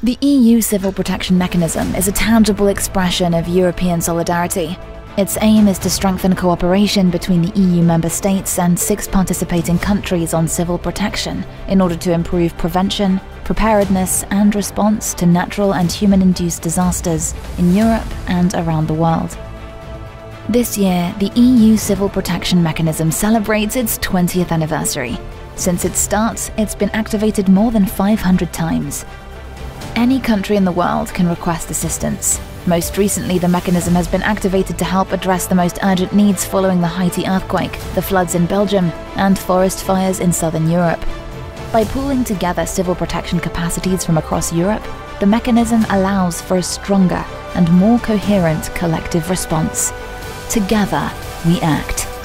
The EU Civil Protection Mechanism is a tangible expression of European solidarity. Its aim is to strengthen cooperation between the EU member states and 6 participating countries on civil protection in order to improve prevention, preparedness and response to natural and human-induced disasters in Europe and around the world. This year, the EU Civil Protection Mechanism celebrates its 20th anniversary. Since its start, it's been activated more than 500 times. Any country in the world can request assistance. Most recently, the mechanism has been activated to help address the most urgent needs following the Haiti earthquake, the floods in Belgium, and forest fires in southern Europe. By pooling together civil protection capacities from across Europe, the mechanism allows for a stronger and more coherent collective response. Together, we act.